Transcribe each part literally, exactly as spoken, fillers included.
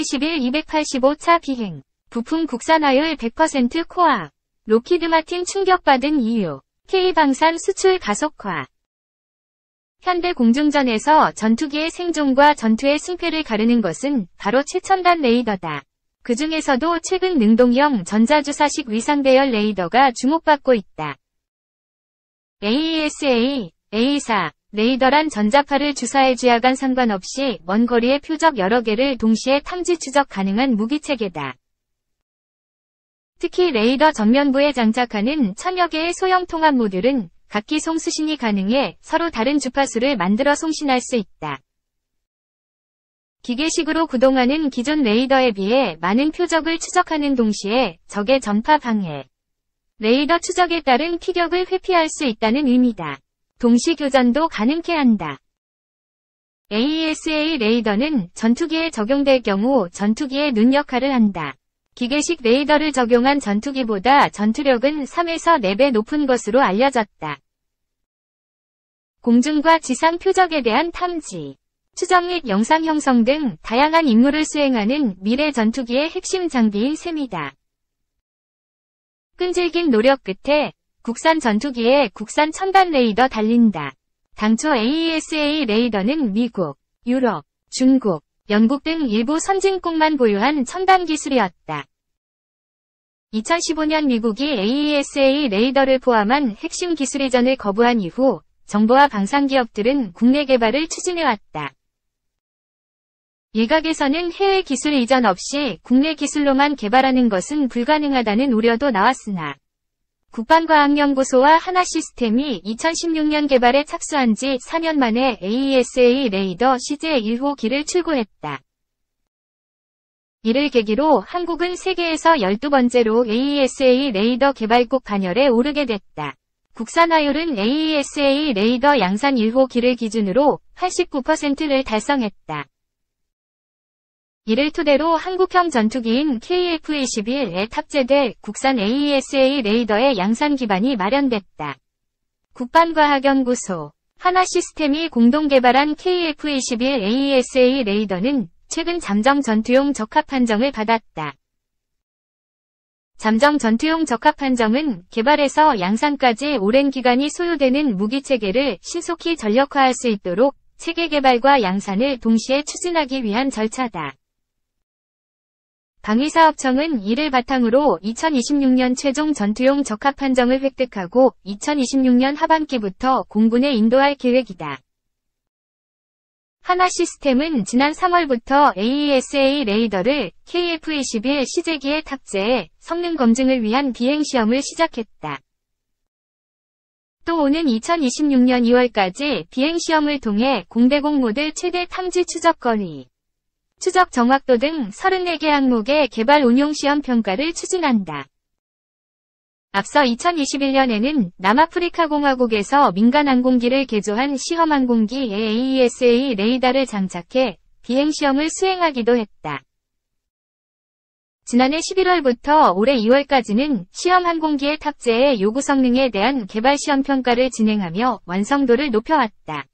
십일 이백팔십오 차 비행. 부품 국산화율 백 퍼센트 코아. 로키드 마틴 충격받은 이유. K방산 수출 가속화. 현대 공중전에서 전투기의 생존과 전투의 승패를 가르는 것은 바로 최첨단 레이더다. 그 중에서도 최근 능동형 전자주사식 위상배열 레이더가 주목받고 있다. 에이이에스에이, 에이사, 레이더란 전자파를 주사에 쥐하간 상관없이 먼 거리의 표적 여러 개를 동시에 탐지 추적 가능한 무기체계다. 특히 레이더 전면부에 장착하는 천여 개의 소형 통합 모듈은 각기 송수신이 가능해 서로 다른 주파수를 만들어 송신할 수 있다. 기계식으로 구동하는 기존 레이더에 비해 많은 표적을 추적하는 동시에 적의 전파 방해, 레이더 추적에 따른 피격을 회피할 수 있다는 의미다. 동시 교전도 가능케 한다. 에이이에스에이 레이더는 전투기에 적용될 경우 전투기의 눈 역할을 한다. 기계식 레이더를 적용한 전투기보다 전투력은 삼에서 네 배 높은 것으로 알려졌다. 공중과 지상 표적에 대한 탐지, 추적 및 영상 형성 등 다양한 임무를 수행하는 미래 전투기의 핵심 장비인 셈이다. 끈질긴 노력 끝에 국산 전투기에 국산 첨단 레이더 달린다. 당초 에이이에스에이 레이더는 미국, 유럽, 중국, 영국 등 일부 선진국만 보유한 첨단 기술이었다. 이천십오 년 미국이 에이이에스에이 레이더를 포함한 핵심 기술 이전을 거부한 이후 정보와 방산기업들은 국내 개발을 추진해왔다. 일각에서는 해외 기술 이전 없이 국내 기술로만 개발하는 것은 불가능하다는 우려도 나왔으나 국방과학연구소와 하나시스템이 이천십육 년 개발에 착수한 지 사 년 만에 에이이에스에이 레이더 시제 일 호기를 출고했다. 이를 계기로 한국은 세계에서 열두 번째로 에이이에스에이 레이더 개발국 반열에 오르게 됐다. 국산화율은 에이이에스에이 레이더 양산 일 호기를 기준으로 팔십구 퍼센트를 달성했다. 이를 토대로 한국형 전투기인 케이에프 이십일에 탑재될 국산 에이이에스에이 레이더의 양산 기반이 마련됐다. 국방과학연구소, 하나시스템이 공동 개발한 케이에프 이십일 에이이에스에이 레이더는 최근 잠정 전투용 적합 판정을 받았다. 잠정 전투용 적합 판정은 개발에서 양산까지 오랜 기간이 소요되는 무기체계를 신속히 전력화할 수 있도록 체계 개발과 양산을 동시에 추진하기 위한 절차다. 방위사업청은 이를 바탕으로 이천이십육 년 최종 전투용 적합 판정을 획득하고 이천이십육 년 하반기부터 공군에 인도할 계획이다. 하나시스템은 지난 삼월부터 에이이에스에이 레이더를 케이에프 이십일 시제기에 탑재해 성능 검증을 위한 비행시험을 시작했다. 또 오는 이천이십육 년 이월까지 비행시험을 통해 공대공 모델 최대 탐지 추적 거리, 추적 정확도 등 서른네 개 항목의 개발 운용 시험 평가를 추진한다. 앞서 이천이십일 년에는 남아프리카 공화국에서 민간 항공기를 개조한 시험 항공기에 에이이에스에이 레이더를 장착해 비행시험을 수행하기도 했다. 지난해 십일월부터 올해 이월까지는 시험 항공기의 탑재의 요구 성능에 대한 개발 시험 평가를 진행하며 완성도를 높여왔다.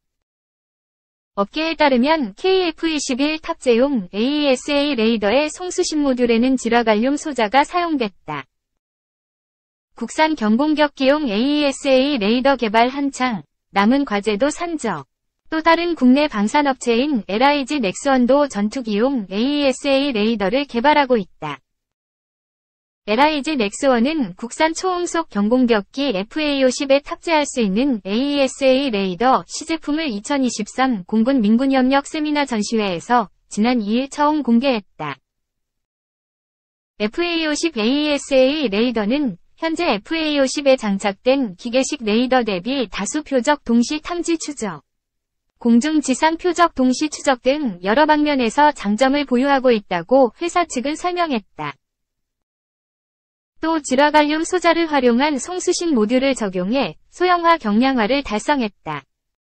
업계에 따르면 케이에프 이십일 탑재용 에이이에스에이 레이더의 송수신 모듈에는 질화갈륨 소자가 사용됐다. 국산 경공격기용 에이이에스에이 레이더 개발 한창, 남은 과제도 산적. 또 다른 국내 방산업체인 엘아이지 넥스원도 전투기용 에이이에스에이 레이더를 개발하고 있다. 엘아이지 넥스원은 국산 초음속 경공격기 에프에이 오십에 탑재할 수 있는 에이이에스에이 레이더 시제품을 이천이십삼 공군 민군협력 세미나 전시회에서 지난 이 일 처음 공개했다. 에프에이 오십 에이이에스에이 레이더는 현재 에프에이 오십에 장착된 기계식 레이더 대비 다수 표적 동시 탐지 추적, 공중 지상 표적 동시 추적 등 여러 방면에서 장점을 보유하고 있다고 회사 측은 설명했다. 또 질화갈륨 소자를 활용한 송수신 모듈을 적용해 소형화 경량화를 달성했다.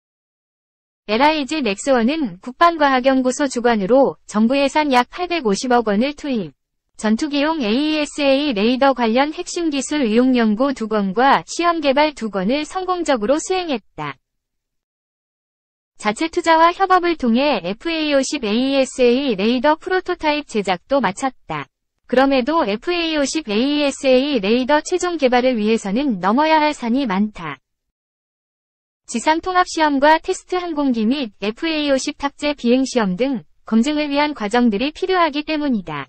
엘아이지 넥스원은 국방과학연구소 주관으로 정부 예산 약 팔백오십억 원을 투입, 전투기용 에이이에스에이 레이더 관련 핵심 기술 의용 연구 두 건과 시험 개발 두 건을 성공적으로 수행했다. 자체 투자와 협업을 통해 에프에이 오십 에이에스에이 레이더 프로토타입 제작도 마쳤다. 그럼에도 에프에이 오십 에이에스에이 레이더 최종 개발을 위해서는 넘어야 할 산이 많다. 지상 통합시험과 테스트 항공기 및 에프에이 오십 탑재 비행시험 등 검증을 위한 과정들이 필요하기 때문이다.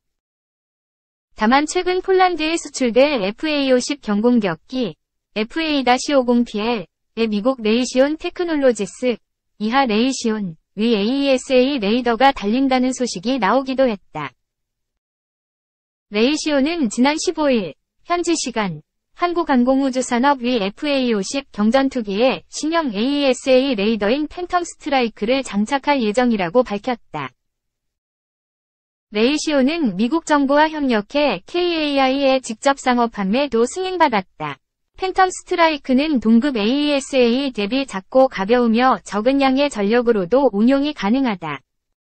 다만 최근 폴란드에 수출될 에프에이 오십 경공격기 에프에이 오십 피엘의 미국 레이시온 테크놀로지스 이하 레이시온 위 에이에스에이 레이더가 달린다는 소식이 나오기도 했다. 레이시온은 지난 십오일 현지 시간 한국항공우주산업 위 에프에이 오십 경전투기에 신형 에이에스에이 레이더인 팬텀 스트라이크를 장착할 예정이라고 밝혔다. 레이시온은 미국 정부와 협력해 케이에이아이의 직접 상업 판매도 승인받았다. 팬텀 스트라이크는 동급 에이에스에이 대비 작고 가벼우며 적은 양의 전력으로도 운용이 가능하다.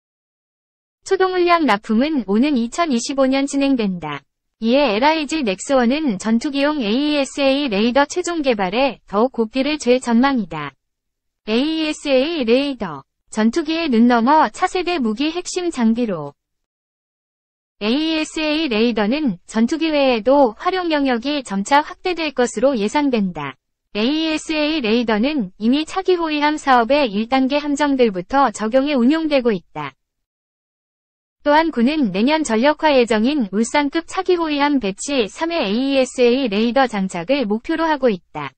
초동물량 납품은 오는 이천이십오년 진행된다. 이에 엘아이지 넥스원은 전투기용 에이에스에이 레이더 최종 개발에 더욱 고삐를 쥘 전망이다. 에이에스에이 레이더, 전투기의 눈 넘어 차세대 무기 핵심 장비로 에이에스에이 레이더는 전투기 외에도 활용 영역이 점차 확대될 것으로 예상된다. 에이에스에이 레이더는 이미 차기 호위함 사업의 일 단계 함정들부터 적용해 운용되고 있다. 또한 군은 내년 전력화 예정인 울산급 차기 호위함 배치 삼의 에이에스에이 레이더 장착을 목표로 하고 있다.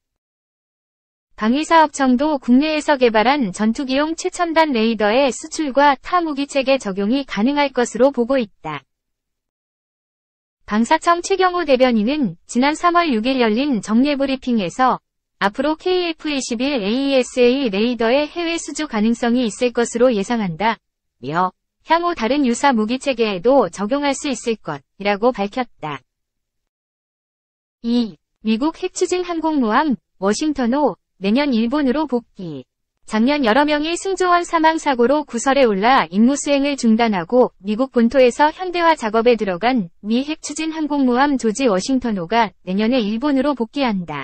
방위사업청도 국내에서 개발한 전투기용 최첨단 레이더의 수출과 타 무기체계 적용이 가능할 것으로 보고 있다. 방사청 최경호 대변인은 지난 삼월 육일 열린 정례 브리핑에서 앞으로 케이에프 이십일 에이에스에이 레이더의 해외 수주 가능성이 있을 것으로 예상한다. 며 향후 다른 유사 무기체계에도 적용할 수 있을 것이라고 밝혔다. 이. 미국 핵추진 항공모함 워싱턴호 내년 일본으로 복귀. 작년 여러 명이 승조원 사망사고로 구설에 올라 임무수행을 중단하고 미국 본토에서 현대화 작업에 들어간 미 핵추진 항공모함 조지 워싱턴호가 내년에 일본으로 복귀한다.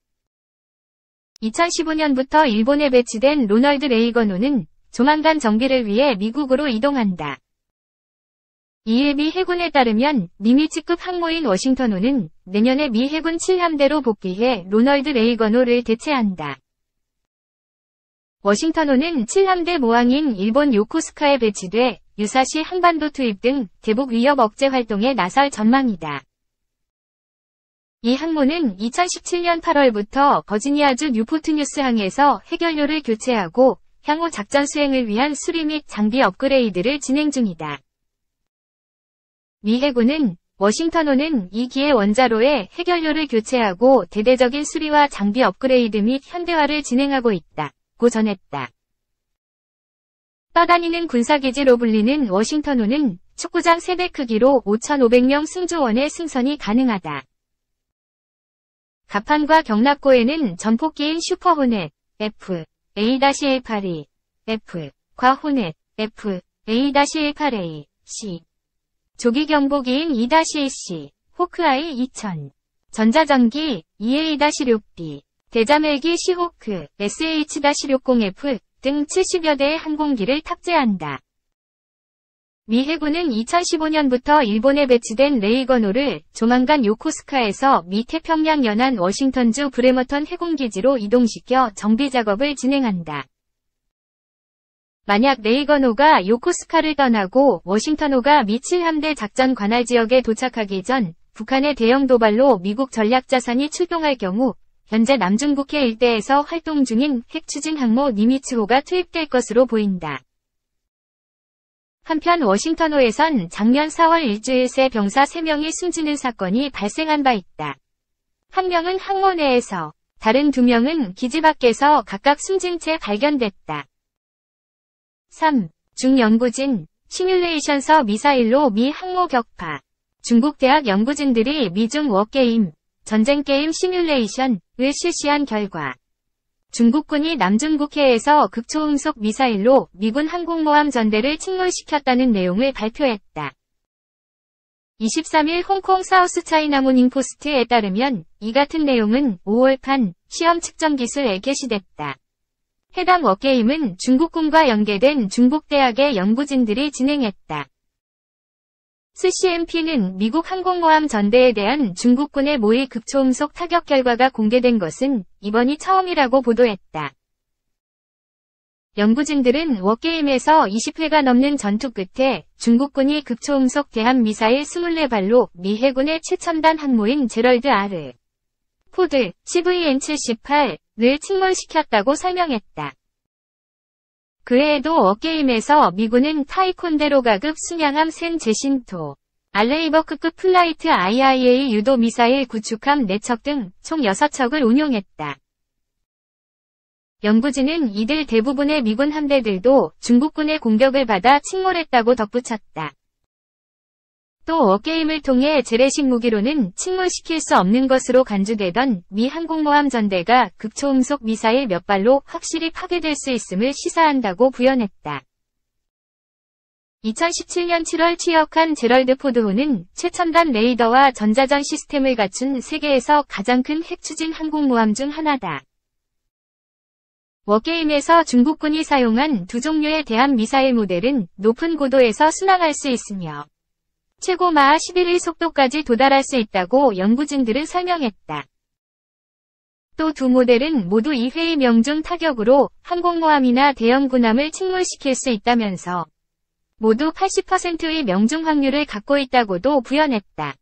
이천십오년부터 일본에 배치된 로널드 레이건호는 조만간 정비를 위해 미국으로 이동한다. 이일 미 해군에 따르면 니미츠급 항모인 워싱턴호는 내년에 미 해군 칠 함대로 복귀해 로널드 레이건호를 대체한다. 워싱턴호는 칠 함대 모항인 일본 요코스카에 배치돼 유사시 한반도 투입 등 대북 위협 억제 활동에 나설 전망이다. 이 항모는 이천십칠년 팔월부터 버지니아주 뉴포트뉴스 항에서 해결료를 교체하고 향후 작전 수행을 위한 수리 및 장비 업그레이드를 진행 중이다. 미 해군은 워싱턴호는 이 기의 원자로에 해결료를 교체하고 대대적인 수리와 장비 업그레이드 및 현대화를 진행하고 있다고 전했다. 떠다니는 군사기지로 불리는 워싱턴호는 축구장 세대 크기로 오천오백 명 승조원의 승선이 가능하다. 갑판과 경납고에는 전폭기인 슈퍼호넷, F, 에이 일팔이, F, 과 호넷, F, 에이 일팔에이, C. 조기 경보기인 이 씨, 호크아이 이천, 전자전기, 이 에이 육 비, 대자멜기 시호크, 에스에이치 육십 에프 등 칠십여 대의 항공기를 탑재한다. 미 해군은 이천십오년부터 일본에 배치된 레이건호를 조만간 요코스카에서 미 태평양 연안 워싱턴주 브레머턴 해군기지로 이동시켜 정비 작업을 진행한다. 만약 레이건호가 요코스카를 떠나고 워싱턴호가 미 칠 함대 작전 관할 지역에 도착하기 전 북한의 대형 도발로 미국 전략자산이 출동할 경우 현재 남중국해 일대에서 활동 중인 핵추진 항모 니미츠호가 투입될 것으로 보인다. 한편 워싱턴호에선 작년 사월 일주일 새 병사 세 명이 숨지는 사건이 발생한 바 있다. 한 명은 항모 내에서, 다른 두 명은 기지 밖에서 각각 숨진 채 발견됐다. 삼. 중연구진, 시뮬레이션서 미사일로 미 항모 격파. 중국 대학 연구진들이 미중 워게임, 전쟁게임 시뮬레이션을 실시한 결과 중국군이 남중국해에서 극초음속 미사일로 미군 항공모함 전대를 침몰시켰다는 내용을 발표했다. 이십삼일 홍콩 사우스 차이나 모닝포스트에 따르면 이 같은 내용은 오월판 시험 측정 기술에 게시됐다. 해당 워게임은 중국군과 연계된 중국대학의 연구진들이 진행했다. 씨엠피는 미국 항공모함 전대에 대한 중국군의 모의 극초음속 타격 결과가 공개된 것은 이번이 처음이라고 보도했다. 연구진들은 워게임에서 이십 회가 넘는 전투 끝에 중국군이 극초음속 대함 미사일 이십사 발로 미 해군의 최첨단 항모인 제럴드 R. 포드 씨브이엔 칠십팔을 침몰시켰다고 설명했다. 그 외에도 워게임에서 미군은 타이콘데로가급 순양함 샌 제신토, 알레이버크급 플라이트 아이아이에이 유도 미사일 구축함 네 척 등 총 여섯 척을 운용했다. 연구진은 이들 대부분의 미군 함대들도 중국군의 공격을 받아 침몰했다고 덧붙였다. 또 워게임을 통해 재래식 무기로는 침몰시킬 수 없는 것으로 간주되던 미 항공모함 전대가 극초음속 미사일 몇 발로 확실히 파괴될 수 있음을 시사한다고 부연했다. 이천십칠 년 칠월 취역한 제럴드 포드호는 최첨단 레이더와 전자전 시스템을 갖춘 세계에서 가장 큰 핵추진 항공모함 중 하나다. 워게임에서 중국군이 사용한 두 종류의 대함 미사일 모델은 높은 고도에서 순항할 수 있으며 최고 마하 십일 일 속도까지 도달할 수 있다고 연구진들은 설명했다. 또 두 모델은 모두 이 회의 명중 타격으로 항공모함이나 대형 군함을 침몰시킬 수 있다면서 모두 팔십 퍼센트의 명중 확률을 갖고 있다고도 부연했다.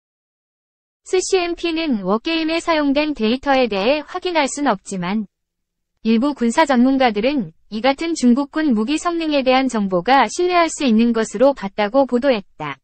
씨엠피는 워게임에 사용된 데이터에 대해 확인할 순 없지만 일부 군사 전문가들은 이 같은 중국군 무기 성능에 대한 정보가 신뢰할 수 있는 것으로 봤다고 보도했다.